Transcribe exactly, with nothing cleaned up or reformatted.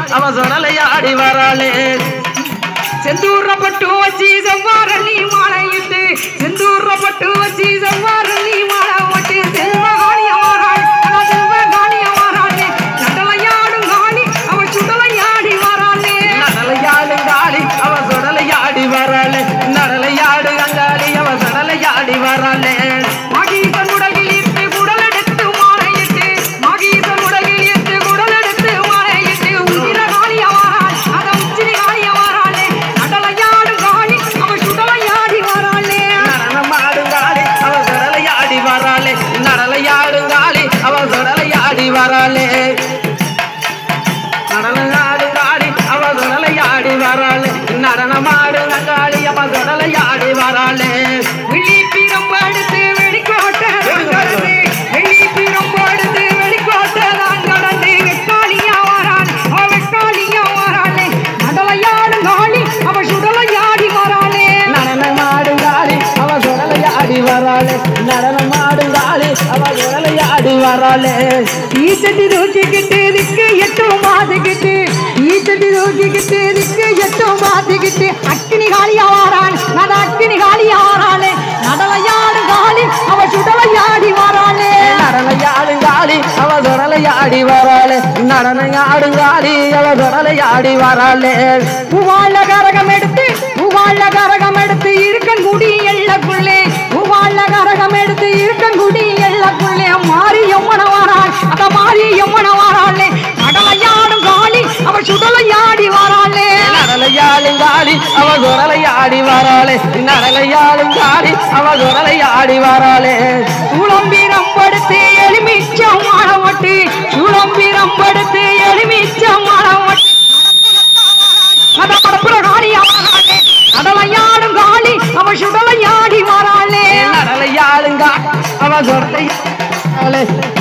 அவ சொடலையாடி வராளே செந்தூர பட்டு வச்சி செவ்வாரணி மாலையிட்டு செந்தூர பட்டு வச்சி செவ்வாரணி மாலை ஓட்டு செல்வகாணிய வாராள் செல்வகாணிய வாராளே நடலையாடும் காளி அவ சுடலையாடி வராளே நடலையாடும் காளி அவ சொடலையாடி வராளே நடலையாடு அங்காளி அவ சொடலையாடி வராளே மகீசன் உடலில் இட்டு குடல் எடுத்து மாலையிட்டு மகீசன் உடலில் இட்டு குடல் எடுத்து மாலையிட்டு உச்சிர காளிய வாராள் அத உச்சிரி காளிய வாராளே நடலையாடும் காளி அவ சுடலையாடி வராளே நடனமாடும் காளி அவ சொடலையாடி வராளே நடலையாடும் காளி அவ சொடலையாடி வராளே நடனமாடும் காளி அவ சொடலையாடி வராளே நடனமாடும் காளி அவ சொடலையாடி வராளே வெள்ளி பீரம் எடுத்து வெளிக்கோட்டை கடந்து வெள்ளி பீரம் எடுத்து வெளிக்கோட்டை தான் கடந்து வெக்காளியா வாராள் அவ வெக்காளியா வாராளே நடலையாடும் காளி அவ சுடலையாடி வராளே நடனமாடும் காளி அவ சொடலையாடி வராளே நடனமாடும் காளி அவ சொடலையாடி வராளே ஈச்சட்டி தூக்கிக்கிட்டு திக்கு எட்டும் மாத்திக்கிட்டு ஈச்சட்டி தூக்கிக்கிட்டு திக்கு எட்டும் மாத்திக்கிட்டு அக்கினி காளியா வாராள் நட அக்கினி காளியா வாராளே நடலையாடும் காளி அவ சுடலையாடி வாராளே நடனையாடும் காளி அவ சொடலையாடி வராளே நடனையாடும் காளி அவ சொடலையாடி வராளே பூவாழ கரகம் எடுத்து பூவாழ கரகம் எடுத்து இருக்கன்குடி எல்லக்குள்ளே பூவாழ கரகம் எடுத்து இருக்கன்குடி எல்லக்குள்ளே மாறி எம்மன வாராள் அத மாறி எம்மன வாராளே நடலையாடும் காளி அவ சுடலையாடி வாராளே நடலையாடும் காளி அவ சொடலையாடி வராளே நடலையாடும் காளி அவ சொடலையாடி வராளே சுளம்பிரம் படுத்து எலுமிச்சம் மாடவட்டு சுளம்பிரம் படுத்து எலுமிச்சம் மாடவட்டு அத படப்புற காளியா வாராளே நடலையாடும் காளி அவ சுடலையாடி வாராளே நடலையாடும் காளி அவ சொடலையாடி